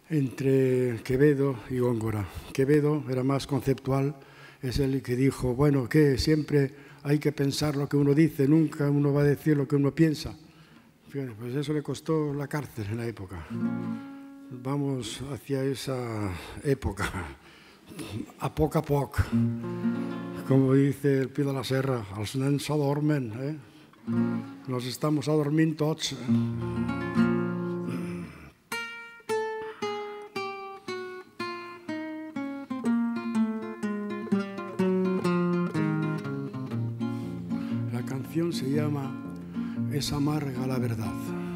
entre Quevedo y Góngora. Quevedo era más conceptual, es el que dijo, bueno, que siempre hay que pensar lo que uno dice, nunca uno va a decir lo que uno piensa. Fíjate, pues eso le costó la cárcel en la época. Vamos hacia esa época, a poc, como dice el Pi de la Serra, els nens s'adormen, Nos estamos adormint tots. La canción se llama Es amarga la verdad.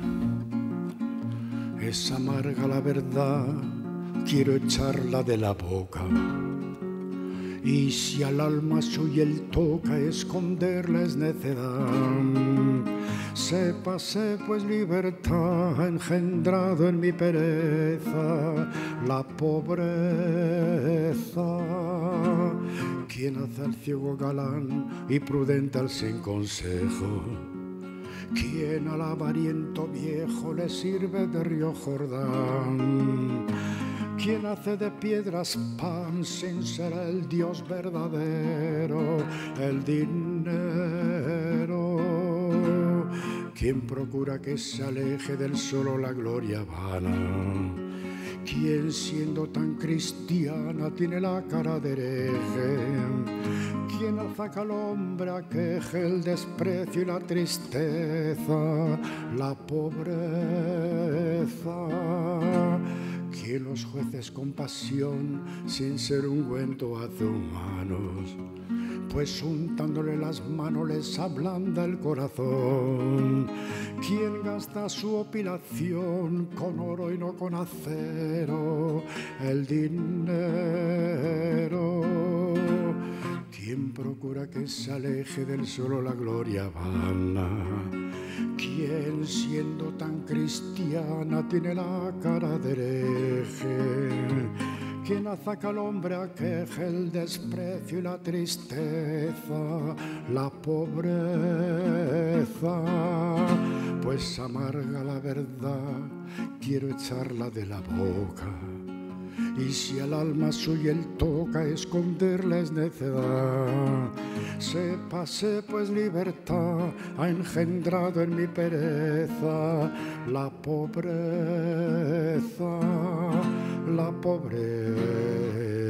Es amarga la verdad, quiero echarla de la boca. Y si al alma suya él toca, esconderla es necedad. Sépase pues libertad, engendrado en mi pereza, la pobreza. Quien hace al ciego galán y prudente al sin consejo. Quien al avariento viejo le sirve de río Jordán. Quien hace de piedras pan sin ser el Dios verdadero, el dinero. Quien procura que se aleje del solo la gloria vana. Quien siendo tan cristiana tiene la cara de hereje. Quien azaca al hombre aqueje el desprecio y la tristeza, la pobreza. Quien los jueces con pasión sin ser ungüento hace humanos, pues untándole las manos les ablanda el corazón. Quien gasta su opilación con oro y no con acero, el dinero. Quien procura que se aleje del solo la gloria vana. Quien siendo tan cristiana tiene la cara de hereje. Quien azaca al hombre aqueje el desprecio y la tristeza, la pobreza. Pues amarga la verdad, quiero echarla de la boca. Y si al alma suya él toca, esconderla es necedad. Sépase pues libertad, ha engendrado en mi pereza la pobreza, la pobreza.